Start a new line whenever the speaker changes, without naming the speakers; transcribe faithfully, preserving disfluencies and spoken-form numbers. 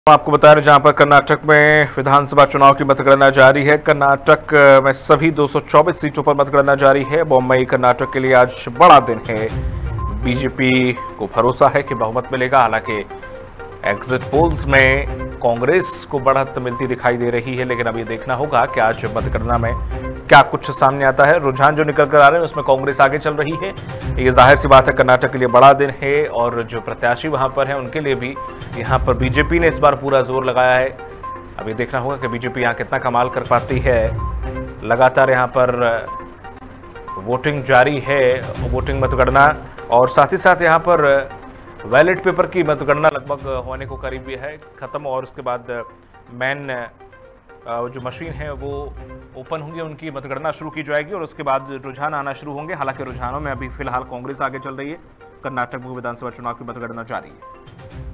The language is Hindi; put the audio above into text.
आपको बता रहे जहां पर कर्नाटक में विधानसभा चुनाव की मतगणना जारी है। कर्नाटक में सभी दो सौ चौबीस सीटों पर मतगणना जारी है। बॉम्बई कर्नाटक के लिए आज बड़ा दिन है। बीजेपी को भरोसा है कि बहुमत मिलेगा। हालांकि एग्जिट पोल्स में कांग्रेस को बढ़त मिलती दिखाई दे रही है, लेकिन अब ये देखना होगा कि आज मतगणना में क्या कुछ सामने आता है। रुझान जो निकल कर आ रहे हैं उसमें कांग्रेस आगे चल रही है। ये जाहिर सी बात है, कर्नाटक के लिए बड़ा दिन है और जो प्रत्याशी वहां पर हैं उनके लिए भी। यहां पर बीजेपी ने इस बार पूरा जोर लगाया है। अब ये देखना होगा कि बीजेपी यहां कितना कमाल कर पाती है। लगातार यहां पर वोटिंग जारी है, वोटिंग मतगणना, और साथ ही साथ यहाँ पर बैलेट पेपर की मतगणना लगभग होने को करीब है खत्म, और उसके बाद मेन जो मशीन है वो ओपन होंगे, उनकी मतगणना शुरू की जाएगी और उसके बाद रुझान आना शुरू होंगे। हालांकि रुझानों में अभी फिलहाल कांग्रेस आगे चल रही है। कर्नाटक में विधानसभा चुनाव की मतगणना जारी है।